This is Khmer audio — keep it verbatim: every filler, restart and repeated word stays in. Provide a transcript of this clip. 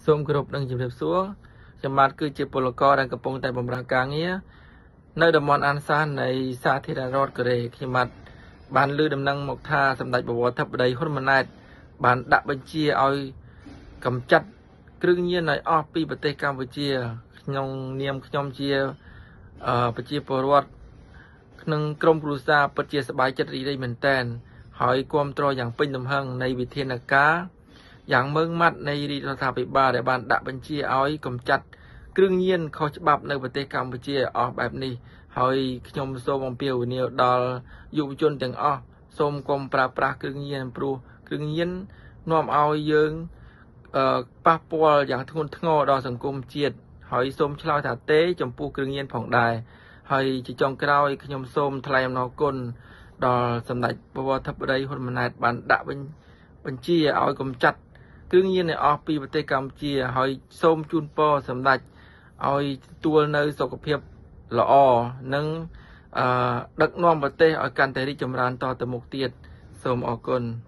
សូមគោរពនឹងជម្រាបសួរខ្ញុំបាទគឺជាពលករដែលកំពុងតែបម្រើការងារនៅតំបន់អានសាននៃសាធារណរដ្ឋកូរ៉េខ្ញុំបាទបានលើដំណឹងមកថាសម្ដេចបវរធិបតីហ៊ុនម៉ាណែតបានដាក់បញ្ជាឲ្យកម្ចាត់គ្រឿងញៀនឲ្យអស់ពីប្រទេសកម្ពុជាក្នុងនាមខ្ញុំជាប្រជាពលរដ្ឋក្នុងក្រមគ្រួសារពិតជាសប្បាយចិត្តរីករាយមែនទែនហើយគ្រប់គ្រងយ៉ាងពេញទំហឹងនៃវិធានការយ៉ាងម៉ឺងម៉ាត់នៃរដ្ឋាភិបាលដែលបានដាក់បញ្ជាឲ្យកម្ចាត់គ្រឿងញៀនខុសច្បាប់នៅប្រទេសកម្ពុជាអស់បែបនេះហើយខ្ញុំសូមអំពាវនាវដល់យុវជនទាំងអស់សូមកុំប្រើប្រាស់គ្រឿងញៀនព្រោះគ្រឿងញៀននាំឲ្យយើងប៉ះពាល់យ៉ាងធ្ងន់ធ្ងរដល់សង្គមជាតិហើយសូមឆ្លើយថាទេចំពោះគ្រឿងញៀនផងដែរហើយជាចុងក្រោយខ្ញុំសូមថ្លែងអំណរគុណដល់សម្ដេចបវរធិបតីហ៊ុនម៉ាណែតបានដាក់បញ្ជាឲ្យកម្ចាត់គ្រឿងញៀនឲ្យអស់ពីប្រទេសកម្ពុជាហើយសូមជូនពរសម្ដេចឲ្យទទួលនៅសុខភាពល្អនិងអឺដឹកនាំប្រទេសឲ្យកាន់តែរីកចម្រើនតទៅមុខទៀតសូមអរគុណ